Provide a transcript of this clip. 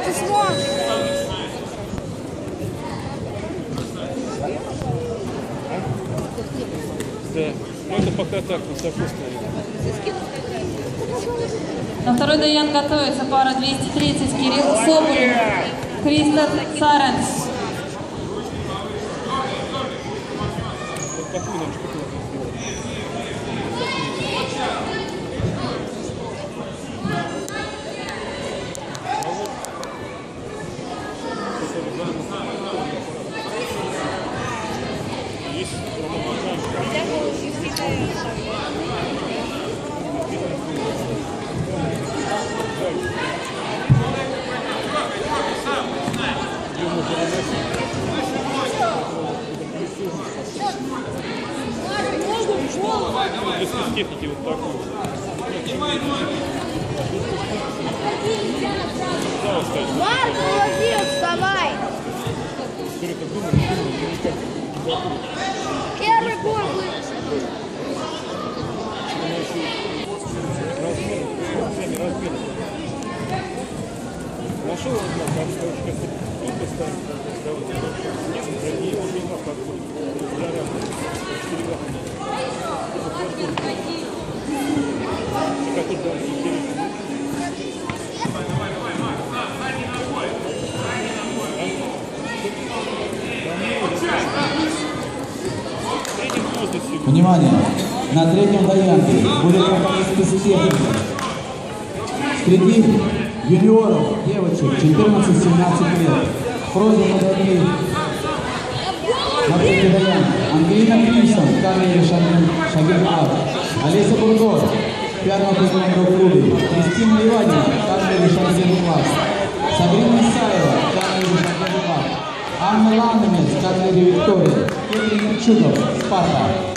ты смотришь? Да. Ну это пока так, высоко стоит. На второй даян готовится пара 230 Кирилл Соболев, Кристоф Саренс. Вот такую нам штуку без техники вот такую. Марк, молодец, вставай! Первый бой будет. Нашел одна, там тут поставить, нет, другие он не знал, как будет. Внимание! На третьем даяне будет проходить спецтехника. Среди юниоров, девочек 14-17 лет. Просьба подойти на третий даян. Ангелина Кримсон, Камиль Шагирхат, Олеся Бургор, первого признания в клубе, Кристина Ливанина, Камиль Шагирхат, Сабрина Исаева, Камиль Шагирхат, Анна Ланнемец, Камиль Виктория, Петр Чудов, Спарта.